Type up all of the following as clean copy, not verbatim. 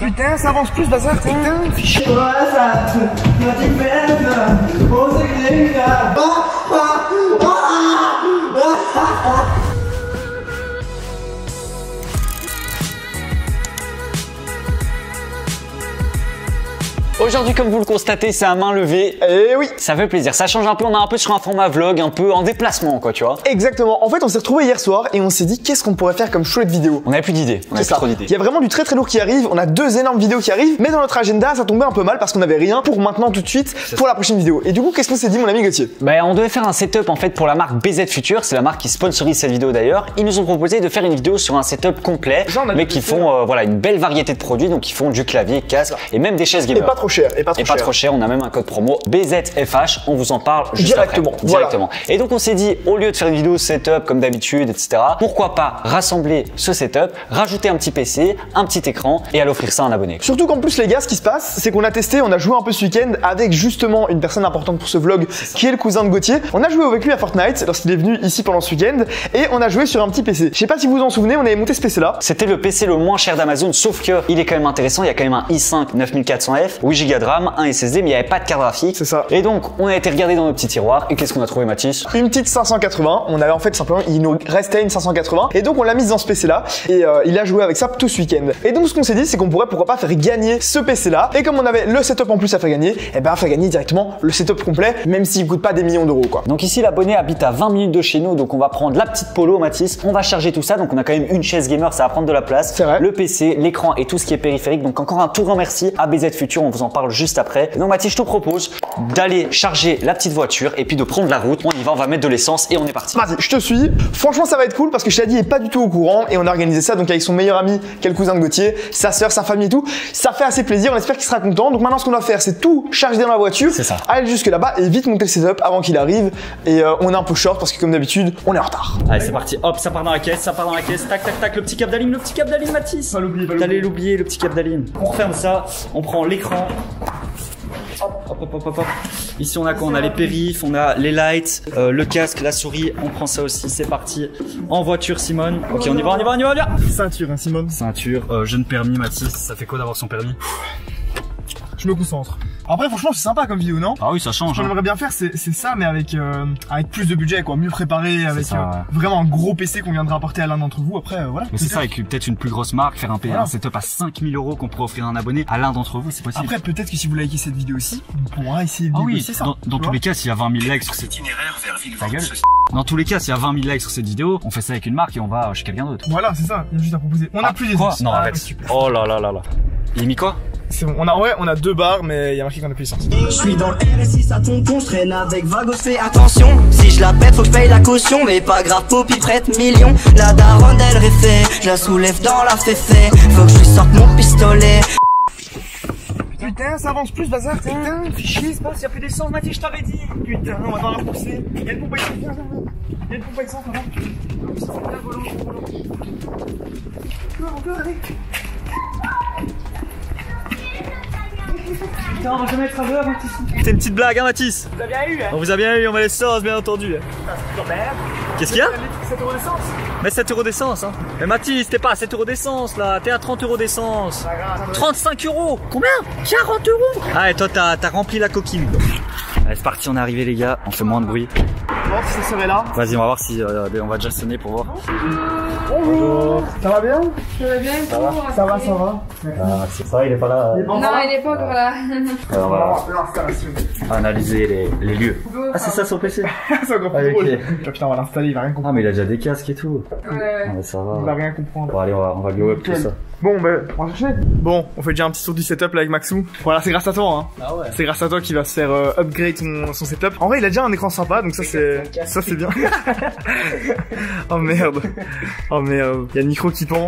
Putain, ça avance plus, bazar, putain. Fichier. Aujourd'hui, comme vous le constatez, c'est à main levée. Eh oui. Ça fait plaisir. Ça change un peu. On est un peu sur un format vlog, un peu en déplacement, quoi, tu vois. Exactement. En fait, on s'est retrouvés hier soir et on s'est dit qu'est-ce qu'on pourrait faire comme chouette vidéo. On n'avait plus d'idées. On avait plus trop d'idées. Il y a vraiment du très lourd qui arrive. On a 2 énormes vidéos qui arrivent, mais dans notre agenda, ça tombait un peu mal parce qu'on n'avait rien pour maintenant tout de suite pour la prochaine vidéo. Et du coup, qu'est-ce qu'on s'est dit, mon ami Gauthier? On devait faire un setup en fait pour la marque BZ Future. C'est la marque qui sponsorise cette vidéo d'ailleurs. Ils nous ont proposé de faire une vidéo sur un setup complet, mais qui font voilà une belle variété de produits. Donc, ils font du clavier, casque et même des chaises gamer. Et pas trop cher. Et pas trop cher. On a même un code promo BZFH, on vous en parle juste directement. Après. Directement. Et donc on s'est dit, au lieu de faire une vidéo setup comme d'habitude, etc., pourquoi pas rassembler ce setup, rajouter un petit PC, un petit écran et aller offrir ça à un abonné. Surtout qu'en plus les gars, ce qui se passe, c'est qu'on a testé, on a joué un peu ce week-end avec justement une personne importante pour ce vlog qui est le cousin de Gauthier. On a joué avec lui à Fortnite lorsqu'il est venu ici pendant ce week-end et on a joué sur un petit PC. Je sais pas si vous vous en souvenez, on avait monté ce PC là. C'était le PC le moins cher d'Amazon, sauf que il est quand même intéressant, il y a quand même un i5 9400F, 8 Go de RAM, un SSD, mais il n'y avait pas de carte graphique. C'est ça. Et donc, on a été regarder dans nos petits tiroirs et qu'est-ce qu'on a trouvé, Mathis? Une petite 580. On avait en fait simplement, il nous restait une 580 et donc on l'a mise dans ce PC là et il a joué avec ça tout ce week-end. Et donc ce qu'on s'est dit, c'est qu'on pourrait pourquoi pas faire gagner ce PC là. Et comme on avait le setup en plus à faire gagner, et ben faire gagner directement le setup complet, même s'il coûte pas des millions d'euros quoi. Donc ici, l'abonné habite à 20 minutes de chez nous, donc on va prendre la petite Polo, Mathis. On va charger tout ça, donc on a quand même une chaise gamer, ça va prendre de la place. C'est vrai. Le PC, l'écran et tout ce qui est périphérique. Donc encore un tout grand merci à BZ Future, on vous en parle juste après. Donc Mathis, je te propose d'aller charger la petite voiture et puis de prendre la route. On y va, on va mettre de l'essence et on est parti. Vas-y, je te suis. Franchement, ça va être cool parce que Shadi est pas du tout au courant et on a organisé ça donc avec son meilleur ami, qui est le cousin de Gauthier, sa sœur, sa famille et tout. Ça fait assez plaisir. On espère qu'il sera content. Donc maintenant, ce qu'on doit faire, c'est tout charger dans la voiture. C'est ça. Aller jusque là-bas et vite monter le setup avant qu'il arrive. Et on est un peu short parce que comme d'habitude, on est en retard. Allez, c'est parti. Hop, ça part dans la caisse, ça part dans la caisse. Tac, tac, tac. Le petit câble d'Alim, Mathis. Pas l'oublier, T'allais l'oublier, le petit câble d'Alim. On referme ça. On prend l'écran. Hop. Ici on a quoi? On a les périphes, on a les lights, le casque, la souris, on prend ça aussi, c'est parti. En voiture Simone. Ok, on y va. Ceinture, hein, Simone. Ceinture, jeune permis Mathis, ça fait quoi d'avoir son permis? Je me concentre. Après, franchement, c'est sympa comme vidéo, non? Ah oui, ça change. Ce qu'on aimerait bien faire, c'est ça, mais avec plus de budget, quoi. Mieux préparé, avec vraiment un gros PC qu'on viendra apporter à l'un d'entre vous. Après, voilà. Mais c'est ça, avec peut-être une plus grosse marque, faire un setup à 5000 € qu'on pourrait offrir à un abonné à l'un d'entre vous, c'est possible. Après, peut-être que si vous likez cette vidéo aussi, on pourra essayer de négocier ça. Dans tous les cas, s'il y a 20 000 likes sur cette itinéraire vers Villevorde. Dans tous les cas, s'il y a 20 000 likes sur cette vidéo, on fait ça avec une marque et on va chez quelqu'un d'autre. Voilà, c'est ça. Il y a juste à proposer. On a plus d'essence. Non, arrête. Oh là. Il est mis quoi? C'est bon. On a 2 barres, mais il y a marqué qu'on a plus d'essence. Je suis dans le RSI, ça tombe con, je traîne avec Vagos, fais attention. Si je la pète, faut que je paye la caution, mais pas grave, Poppy prête millions. La daronne, elle réfait, je la soulève dans la féfé. Faut que je lui sorte mon pistolet. Putain, ça avance plus, bazar. Putain, fichier, c'est pas, s'il y a plus d'essence, Mathis, je t'avais dit. Putain, on va devoir la pousser. Il y a une pompe à essence, il y a une pompe à essence, Encore, allez. Putain, on va jamais être à l'heure, Mathis. C'est une petite blague, hein, Mathis? Vous avez bien eu, hein? On vous a bien eu, on met l'essence, bien entendu. Qu'est-ce qu'il y a? 7 € d'essence. Mais 7 € d'essence, hein. Mais Mathis, t'es pas à 7 € d'essence là, t'es à 30 € d'essence. 35 €. Combien? 40 €. Ah, et toi, t'as rempli la coquille. Allez, c'est parti, on est arrivé, les gars. On fait moins de bruit. On va voir si ça serait là. Vas-y, on va voir si. On va déjà sonner pour voir. Bonjour. Ça va bien? Ça va bien, Ça va. Ah, c'est ça, il est pas là. Non, il est pas encore là. Alors, on va analyser les lieux. Ah, c'est ça son PC? C'est encore plus drôle. Putain, on va l'installer, il va rien comprendre. Ah, mais il a déjà des casques et tout. Ouais. Ah, mais ça va. Il va rien comprendre. Bon, allez, on va glow up tout ça. Bon, ben, on va chercher. Bon, on fait déjà un petit tour du setup là avec Maxou. Voilà, c'est grâce à toi, hein. Ah ouais. C'est grâce à toi qu'il va se faire upgrade son setup. En vrai, il a déjà un écran sympa, donc ça c'est bien. Oh merde. Oh merde. Il y a le micro qui pend.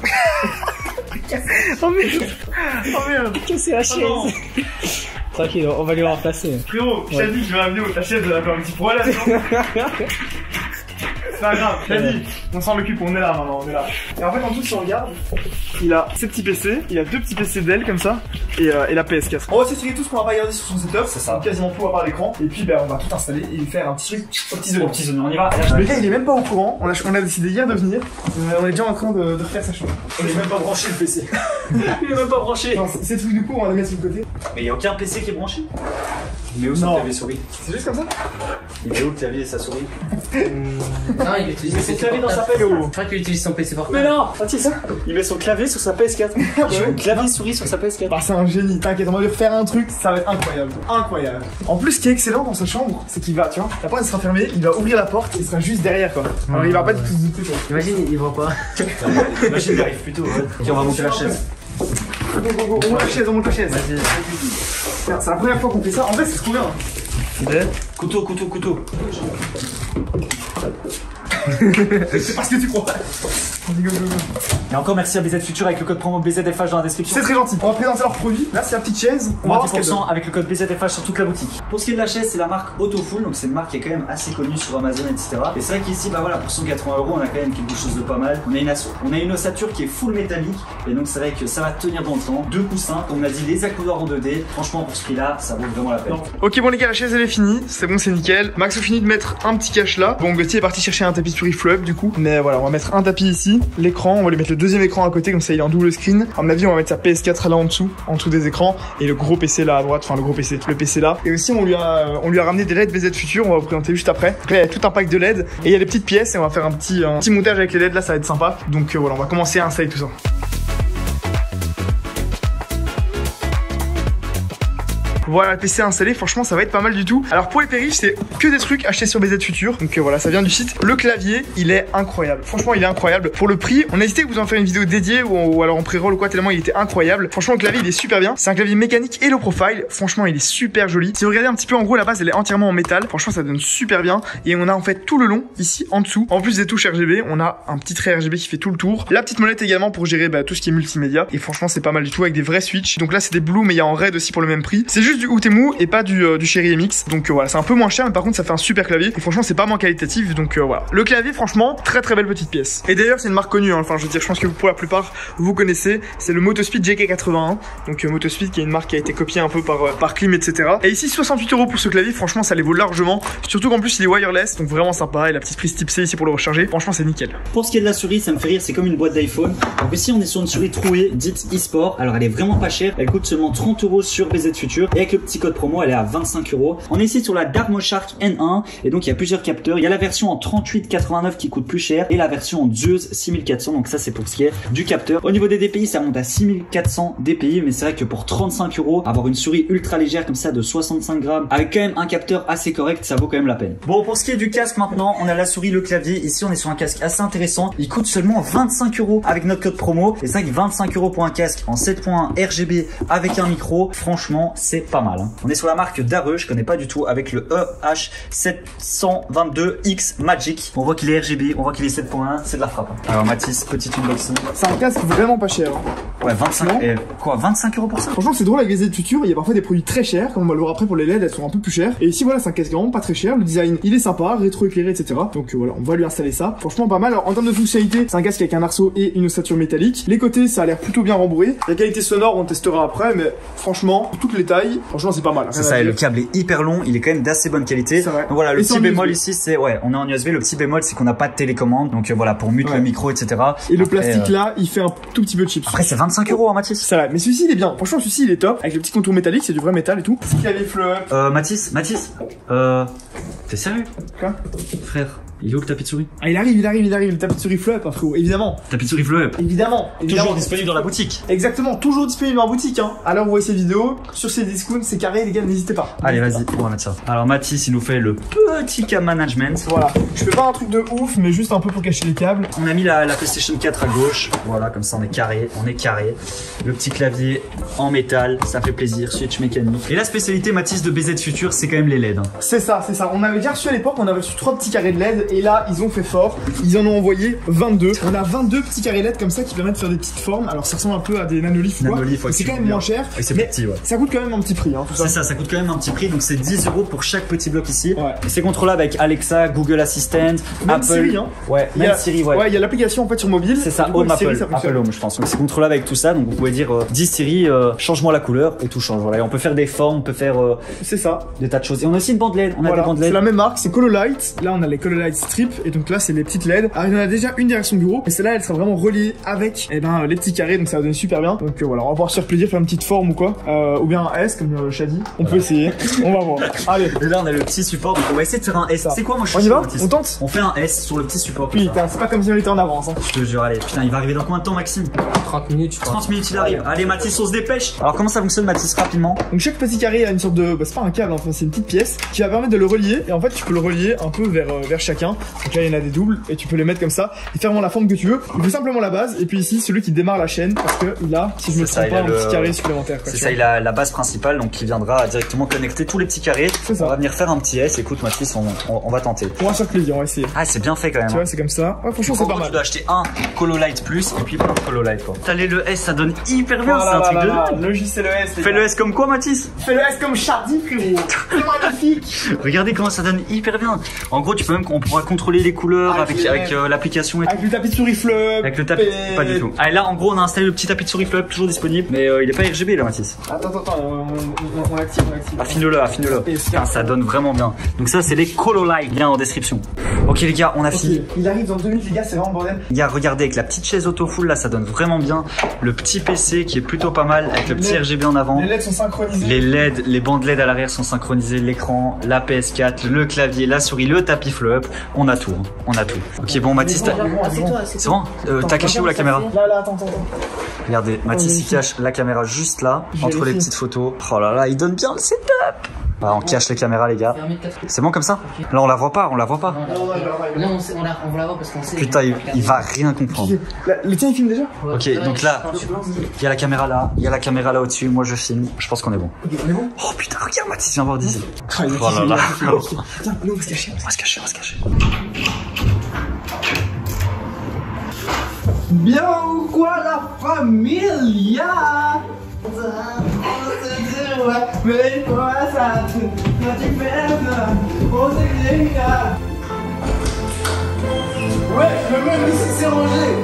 Oh merde. Casser la chaise. Tranquille, on va lui remplacer. Frérot, je t'ai dit que je vais amener ta chaise, elle a fait un petit problème, non? C'est pas grave, je t'ai dit, on s'en occupe, on est là maintenant, on est là. Et en fait, en dessous, si on regarde, il a ses petits PC, il a 2 petits PC Dell comme ça, et la PS4. On va s'expliquer tout ce qu'on va pas regarder sur son setup, c'est ça. Quasiment tout à part l'écran, et puis ben, on va tout installer et faire un petit truc aux petits oignons. On y va. Le gars, il est même pas au courant, on a décidé hier de venir, on est déjà en train de refaire sa chambre. On est même pas branché le PC. Il est même pas branché. Non, ces trucs du coup, on va les mettre sur le côté. Mais il n'y a aucun PC qui est branché. Il est où son Non. clavier souris? C'est juste comme ça? Il est où le clavier et sa souris? Non, il utilise son clavier dans sa PS4. Je crois qu'il utilise son PC portable. Mais non, c'est ça. Il met son clavier sur sa PS4. Il joue clavier souris sur sa PS4. Bah c'est un génie, t'inquiète, on va lui refaire un truc, ça va être incroyable. Incroyable. En plus, ce qui est excellent dans sa chambre, c'est qu'il va, tu vois, la porte elle sera fermée, il va ouvrir la porte et il sera juste derrière quoi. Alors il va pas du tout se douter quoi. Imagine, il voit pas. Imagine, il arrive plus tôt. Ouais. Ok, on va monter la chaise. Go, go, go, on monte la chaise, on monte la chaise. C'est la première fois qu'on fait ça, en vrai c'est trop bien. Couteau, couteau, couteau. C'est parce que tu crois. Go, go, go. Et encore merci à BZ Future avec le code promo BZFH dans la description. C'est très gentil. On va présenter leurs produits. Là c'est la petite chaise. On va voir ce qu'elle donne. 10% avec le code BZFH sur toute la boutique. Pour ce qui est de la chaise, c'est la marque Autofull, donc c'est une marque qui est quand même assez connue sur Amazon, etc. Et c'est vrai qu'ici, bah voilà, pour 180 €, on a quand même quelque chose de pas mal. On a une ossature qui est full métallique, et donc c'est vrai que ça va tenir dans le temps. Deux coussins, comme on a dit, les accoudoirs en 2D. Franchement, pour ce prix-là, ça vaut vraiment la peine. Ok bon les gars, la chaise elle est finie, c'est bon, c'est nickel. Max a fini de mettre un petit cache là. Bon, Gauthier est parti chercher un tapis souris flop du coup. Mais voilà, on va mettre un tapis ici, l'écran, on va lui mettre le deuxième écran à côté, comme ça il est en double screen. À mon avis, on va mettre sa PS4 là en dessous des écrans, et le gros PC là à droite, enfin le gros PC, le PC là. Et aussi on lui a ramené des LED BZ Future, on va vous présenter juste après. Donc là il y a tout un pack de LED, et il y a des petites pièces, et on va faire un petit montage avec les LED là, ça va être sympa. Donc voilà, on va commencer à installer tout ça. Voilà, le PC installé, franchement ça va être pas mal du tout. Alors pour les périphes, c'est que des trucs achetés sur BZ Future. Donc voilà, ça vient du site. Le clavier, il est incroyable. Franchement, il est incroyable. Pour le prix, on a hésité à vous en faire une vidéo dédiée ou alors en pré-roll ou quoi, tellement il était incroyable. Franchement, le clavier, il est super bien. C'est un clavier mécanique et low profile. Franchement, il est super joli. Si vous regardez un petit peu en gros, la base, elle est entièrement en métal. Franchement, ça donne super bien. Et on a en fait tout le long, ici en dessous, en plus des touches RGB, on a un petit trait RGB qui fait tout le tour. La petite molette également pour gérer tout ce qui est multimédia. Et franchement, c'est pas mal du tout avec des vrais switches. Donc là, c'est des Blue, mais il y a en Red aussi pour le même prix. C'est juste du Outemu et pas du Cherry MX. Donc voilà, c'est un peu moins cher, mais par contre ça fait un super clavier. Et franchement, c'est pas moins qualitatif. Donc voilà. Le clavier, franchement, très très belle petite pièce. Et d'ailleurs, c'est une marque connue. Hein. Enfin, je veux dire, je pense que pour la plupart, vous connaissez. C'est le Motospeed JK81. Donc Motospeed, qui est une marque qui a été copiée un peu par Klim, etc. Et ici, 68 € pour ce clavier. Franchement, ça les vaut largement. Surtout qu'en plus, il est wireless. Donc vraiment sympa. Et la petite prise type C ici pour le recharger. Franchement, c'est nickel. Pour ce qui est de la souris, ça me fait rire. C'est comme une boîte d'iPhone. Donc ici, on est sur une souris trouée dite eSport. Alors, elle est vraiment pas chère. Elle coûte seulement 30 € sur BZ Future. Et avec le petit code promo, elle est à 25 €. On est ici sur la Darmoshark N1 et donc il y a plusieurs capteurs. Il y a la version en 38,89 qui coûte plus cher et la version en Zeus 6400. Donc ça c'est pour ce qui est du capteur. Au niveau des DPI, ça monte à 6400 DPI, mais c'est vrai que pour 35 €, avoir une souris ultra légère comme ça de 65 grammes avec quand même un capteur assez correct, ça vaut quand même la peine. Bon, pour ce qui est du casque maintenant, on a la souris, le clavier. Ici on est sur un casque assez intéressant. Il coûte seulement 25 € avec notre code promo. Et c'est vrai que 25 € pour un casque en 7.1 RGB avec un micro, franchement c'est pas mal. Hein. On est sur la marque Dareux, je connais pas du tout, avec le EH722X Magic. On voit qu'il est RGB, on voit qu'il est 7.1, c'est de la frappe. Alors Mathis, petit unboxing. C'est un casque vraiment pas cher. Ouais, 25 et quoi, 25 € pour ça? Franchement, c'est drôle avec les aides Future, il y a parfois des produits très chers, comme on va le voir après pour les LED, elles sont un peu plus chères. Et ici voilà, c'est un casque vraiment pas très cher, le design il est sympa, rétro-éclairé, etc. Donc voilà, on va lui installer ça. Franchement pas mal. Alors en termes de fonctionnalité, c'est un casque avec un arceau et une ossature métallique. Les côtés, ça a l'air plutôt bien rembourré. La qualité sonore, on testera après, mais franchement, pour toutes les tailles, franchement c'est pas mal. C'est ça, et le câble est hyper long, il est quand même d'assez bonne qualité. Donc voilà, le petit bémol ici, c'est ouais, on est en USB. Le petit bémol, c'est qu'on n'a pas de télécommande, donc voilà, pour mute le micro, etc. Et le plastique là, il fait un tout petit peu cheap. Après, c'est 25 € hein, Mathis. Ça va, mais celui-ci il est bien. Franchement, celui-ci il est top. Avec le petit contour métallique, c'est du vrai métal et tout. C'est qu'il y a les fleurs. Mathis, t'es sérieux? Quoi? Frère, il est où le tapis de souris? Ah, il arrive. Le tapis de souris flop, hein, frérot, évidemment. Tapis de souris flop. Évidemment. Toujours disponible dans la boutique. Exactement, toujours disponible en boutique. Hein. Alors, vous voyez ces vidéos sur ces discounts, c'est carré, les gars, n'hésitez pas. Allez, vas-y, on va mettre ça. Alors, Mathis, il nous fait le petit cam management. Voilà, je fais pas un truc de ouf, mais juste un peu pour cacher les câbles. On a mis la PlayStation 4 à gauche. Voilà, comme ça, on est carré. Le petit clavier en métal, ça fait plaisir. Switch mécanique. Et la spécialité, Mathis, de BZ Future, c'est quand même les LED. Hein. C'est ça. On avait déjà reçu à l'époque, on avait reçu 3 petits carrés de LED, et là, ils ont fait fort. Ils en ont envoyé 22. On a 22 petits carrés LED comme ça qui permettent de faire des petites formes. Alors, ça ressemble un peu à des nanoliths ou quoi. C'est quand même moins cher. Oui, c'est petit, ouais. Ça coûte quand même un petit prix. Hein, c'est ça coûte quand même un petit prix. Donc, c'est 10 € pour chaque petit bloc ici. Ouais. Et c'est contrôlable avec Alexa, Google Assistant, même Apple. Siri, hein. Ouais, même Siri, ouais. Ouais, il y a l'application en fait sur mobile. C'est ça, Home Apple. Apple Home, je pense. Donc, c'est contrôlable avec tout ça. Donc, vous pouvez dire, dis Siri, change-moi la couleur et tout change. Voilà. Et on peut faire des formes, on peut faire c'est ça, des tas de choses. Et on a aussi une bande LED. On a des bandes LED. C'est la même marque, c'est Cololight. Là, on a les Cololight strip. Et donc là, c'est les petites LED. Alors, il y en a déjà une direction bureau. Et celle-là, elle sera vraiment reliée avec les petits carrés. Donc ça va donner super bien. Donc voilà, on va pouvoir se faire plaisir, faire une petite forme ou quoi. Ou bien un S, comme Shadi. On peut essayer. On va voir. Allez. Et là, on a le petit support. Donc on va essayer de faire un S. C'est quoi, moi je On y va? On tente? On fait un S sur le petit support. Putain, c'est pas comme si on était en avance. Hein. Je te jure, allez. Putain, il va arriver dans combien de temps, Maxime? 30 minutes, je crois. 30 minutes, il arrive. Allez, Mathis, on se dépêche. Alors, comment ça fonctionne, Mathis, rapidement? Donc chaque petit carré a une sorte de, c'est pas un câble, enfin c'est une petite pièce qui va permettre de le relier. Et en fait, tu peux le relier un peu vers chacun. Donc là, il y en a des doubles et tu peux les mettre comme ça et faire vraiment la forme que tu veux. Il faut simplement la base et puis ici celui qui démarre la chaîne parce que il a, si je me trompe pas, un petit carré supplémentaire. C'est ça, il a la base principale donc qui viendra directement connecter tous les petits carrés. C'est ça. On va venir faire un petit S. Écoute, Mathis, on va tenter. On va se faire plaisir, on va essayer. Ah, c'est bien fait quand même. Tu vois, c'est comme ça. Ouais, franchement, c'est pas mal. Tu dois acheter un Cololight Plus et puis plein de Cololight quoi. T'as le S, ça donne hyper bien. C'est un truc de dingue. Logiciel ES. Fais le S comme quoi, Mathis? Fais le S comme Shadi, frérot. C'est magnifique. Regardez comment ça donne hyper bien. En gros, on pourra contrôler les couleurs avec l'application et tout. Avec le tapis de souris flop. Avec le tapis, pas du tout. Allez, là, en gros, on a installé le petit tapis de souris flop, toujours disponible, mais il est pas RGB là, Mathis. Attends, on l'active, Affine-le. Putain, ça donne vraiment bien. Donc ça, c'est les Cololight, lien en description. Ok les gars, on a fini. Il arrive dans 2 minutes, les gars, c'est vraiment bordel. Les gars, regardez, avec la petite chaise auto-full là, ça donne vraiment bien. Le petit PC qui est plutôt pas mal, avec le petit RGB en avant. Les LED sont synchronisés. Les LED, les bandes LED à l'arrière sont synchronisées, l'écran, la PS4, le clavier, la souris, le tapis flop. On a tout, on a tout. Ok, bon, Mathis, c'est bon? T'as caché où la caméra? Là, attends. Regardez, Mathis il cache la caméra juste là, entre les petites photos. Oh là là, il donne bien le setup. Bah, on cache les caméras les gars. C'est bon comme ça? Là on la voit pas, Non, on la voit parce qu'on sait. Putain, il va rien comprendre. Le tien il filme déjà? Ok, donc là, il y a la caméra là, il y a la caméra là au-dessus, moi je filme, je pense qu'on est bon. Ok, on est bon? Oh putain, regarde Mathis, viens voir d'ici. Oh là là. Tiens, nous on va se cacher. On va se cacher. Bien ou quoi la famille? Mais quoi ça tu fais on s'est génial. Ouais, le même ici c'est rangé.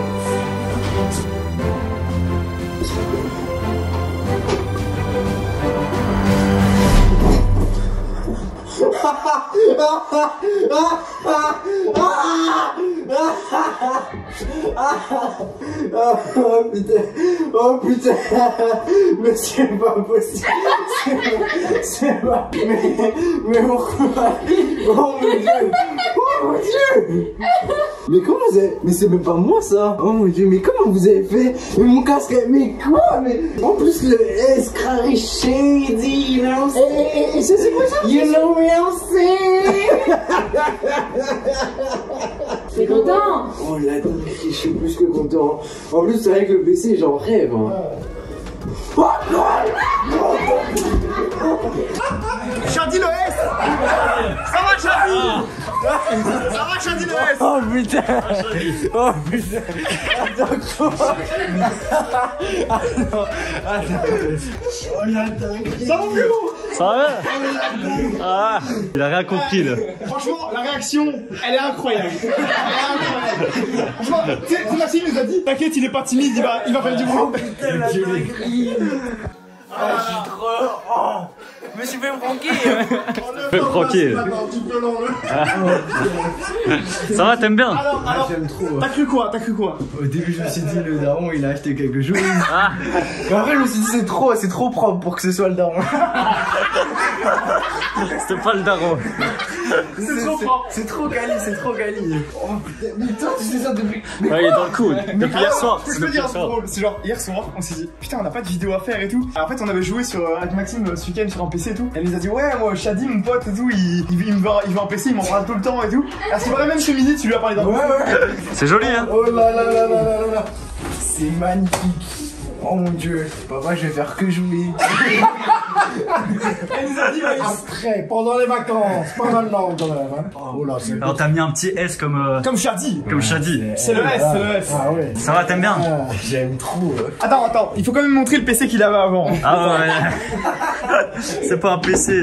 Oh putain, mais c'est pas possible, c'est pas, mais pourquoi? Oh mon dieu, mais comment vous avez, mais c'est même pas moi ça, oh mon dieu, mais comment vous avez fait, mais mon casque, mais quoi, mais en plus le S carré shady, you know, et c'est quoi ça? You know what I'm saying? T'es content? Oh là, je suis plus que content. En plus, c'est vrai que le PC, j'en rêve. Hein. Shadi le S. Ça va Shadi le S. Oh putain. Oh putain. Attends quoi? Ça va frérot? Ça va? Ah, il a rien compris là. Franchement, la réaction, elle est incroyable. Franchement, tu sais, Maxime nous a dit, t'inquiète, il est pas timide, il va faire du bruit. Ah, je suis trop... Oh, je me suis fait Franquer. Ça va, t'aimes bien? Alors, j'aime trop. T'as cru quoi? Au début, je me suis dit, le daron, il a acheté quelque chose. Ah. Mais après, je me suis dit, c'est trop propre pour que ce soit le daron. C'était pas le daron. C'est trop propre. C'est trop quali. Oh putain, mais toi, tu sais ça depuis... Ouais, il est dans le coup. Depuis hier soir. Je peux dire, c'est drôle. C'est genre, hier soir, on s'est dit, putain, on n'a pas de vidéo à faire et tout. Alors, en fait, on avait joué avec Maxime ce week-end sur un PC et tout. Elle nous a dit, ouais, moi, Shadi, mon pote et tout, il veut un PC, il m'en parle tout le temps et tout. Alors, c'est vrai, même ce midi, tu lui as parlé d'un Ouais. C'est joli, hein? Oh là. C'est magnifique. Oh mon dieu, papa, je vais faire que jouer. Elle nous a dit, après, pendant les vacances, pas maintenant quand même. Hein. Oh là, c'est... Alors t'as mis un petit S comme Shadi. Comme Shadi. C'est le S, Ah ouais. Ça va, t'aimes bien? Ah, j'aime trop. Attends, il faut quand même montrer le PC qu'il avait avant. Ah ouais. C'est pas un PC.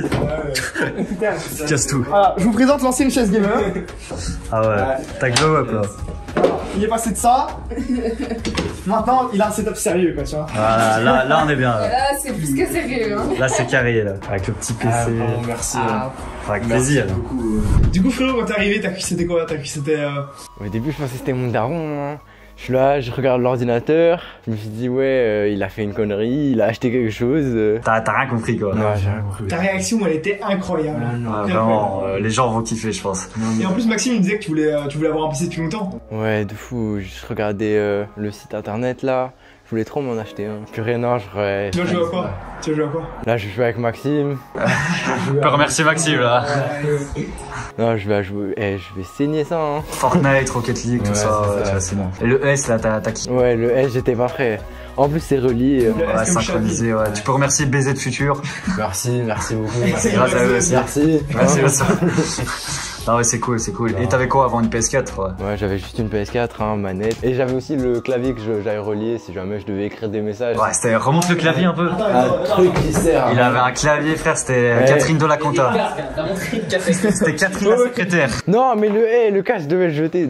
Casse tout. Voilà, je vous présente l'ancienne chaise gamer. Ah ouais. T'as glow up là. il est passé de ça. Maintenant, il a un setup sérieux, quoi, tu vois. Voilà, là on est bien. Là, c'est plus que sérieux. Hein. Là c'est carré là, avec le petit PC. Merci. Avec plaisir. Du coup, frérot, quand t'es arrivé, t'as cru que c'était quoi? T'as cru que c'était. Au début, je pensais que c'était mon daron. Hein. Je suis là, je regarde l'ordinateur. Je me suis dit, ouais, il a fait une connerie, il a acheté quelque chose. T'as rien compris quoi. Non, j'ai rien compris. Ta réaction, elle était incroyable. Vraiment, les gens vont kiffer, je pense. Et en plus, Maxime, il me disait que tu voulais avoir un PC depuis longtemps. Ouais, de fou. Je regardais le site internet là. Je voulais trop m'en acheter un. Puis rien, non, j'aurais. Tu vas jouer à quoi? Tu vas jouer à quoi? Là, je joue avec Maxime. On peut remercier Maxime là. Non, je vais jouer. Eh, je vais saigner ça, hein. Fortnite, Rocket League, tout ça, c'est bon. Et le S là, t'as qui? Ouais, le S, j'étais pas prêt. En plus, c'est relié. Ouais, synchronisé, ouais. Tu peux remercier BZ de Futur. Merci beaucoup. C'est grâce à eux aussi. Merci. Merci, merci. Non, ouais, c'est cool, c'est cool. Et t'avais quoi avant une PS4? Ouais, j'avais juste une PS4, hein, manette. Et j'avais aussi le clavier que j'avais relié si jamais je devais écrire des messages. Ouais, c'était. Remonte le clavier un peu. Un truc qui sert. Il avait un clavier, frère, c'était Catherine de la Compta. C'était Catherine la secrétaire. Non, mais le casque, je devais le jeter.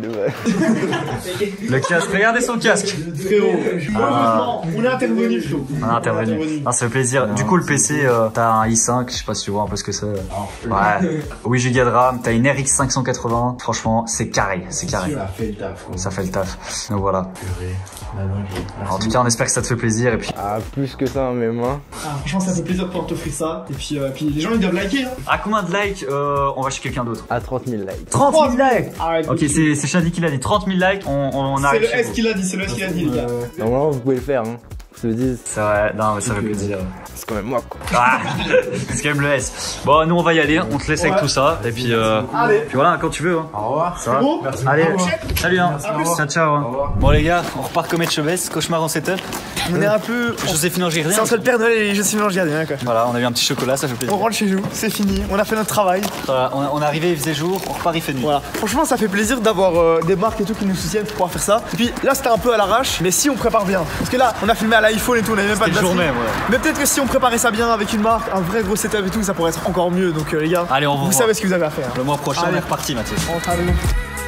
Le casque, regardez son casque. Frérot, heureusement, on est intervenu, frérot. On a intervenu. Ah, ça fait plaisir. Du coup, le PC, t'as un i5, je sais pas si tu vois un peu ce que c'est. Ouais. 8 Go de RAM, t'as une RX 580. Franchement, c'est carré, c'est carré. Ça fait le taf. Ça fait le taf. Donc voilà. En tout cas, on espère que ça te fait plaisir. Et puis. Ah, plus que ça, même moi. Ah, franchement, ça fait plaisir de pouvoir t'offrir ça. Et puis les gens, ils doivent liker. Hein. À combien de likes on va chez quelqu'un d'autre? À 30 000 likes. 30 000 likes. Arrête. Ok, c'est Shadi qui l'a dit. 30 000 likes, on C'est arrive. le chez S vous. qui l'a dit, c'est le S qui l'a dit, les gars. Normalement, vous pouvez le faire, hein. Se disent. C'est vrai, non, mais ça fait plaisir. C'est quand même moi, quoi. Ah, c'est quand même le S. Bon, nous on va y aller, on te laisse avec tout ça. Et puis, Allez. puis voilà, quand tu veux. Hein. Au revoir. Ça va. Bon, Allez, salut. Hein. plus. Ciao, ciao. Hein. Bon, les gars, on repart comme Chevès, cauchemar en setup. on est un peu. Joséphine Angérien. C'est entre le Père Noël et Joséphine Angérien, quoi. Voilà, on a eu un petit chocolat, ça fait On plaisir. rentre chez nous, c'est fini, on a fait notre travail. Voilà, on est arrivé, il faisait jour, on repart, il fait nuit. Voilà. Franchement, ça fait plaisir d'avoir des marques et tout qui nous soutiennent pour pouvoir faire ça. Et puis là, c'était un peu à l'arrache, mais si on prépare bien. Parce que là, on a filmé à l'iPhone et tout, on avait même pas de Le jour batterie. même, ouais. Mais peut-être que si on préparait ça bien avec une marque, un vrai gros setup et tout, ça pourrait être encore mieux. Donc les gars, Allez, on va vous voir. savez ce que vous avez à faire. Le mois prochain, on Allez. est reparti, Mathieu. On travaille.